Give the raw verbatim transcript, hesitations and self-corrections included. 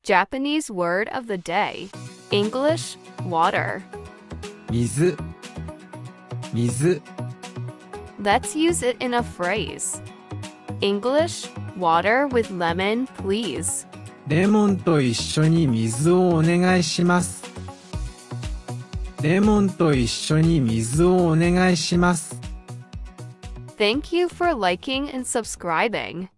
Japanese word of the day. English, water. 水、水、 Let's use it in a phrase. English, water with lemon, please. レモンと一緒に水をお願いします。レモンと一緒に水をお願いします。 Thank you for liking and subscribing.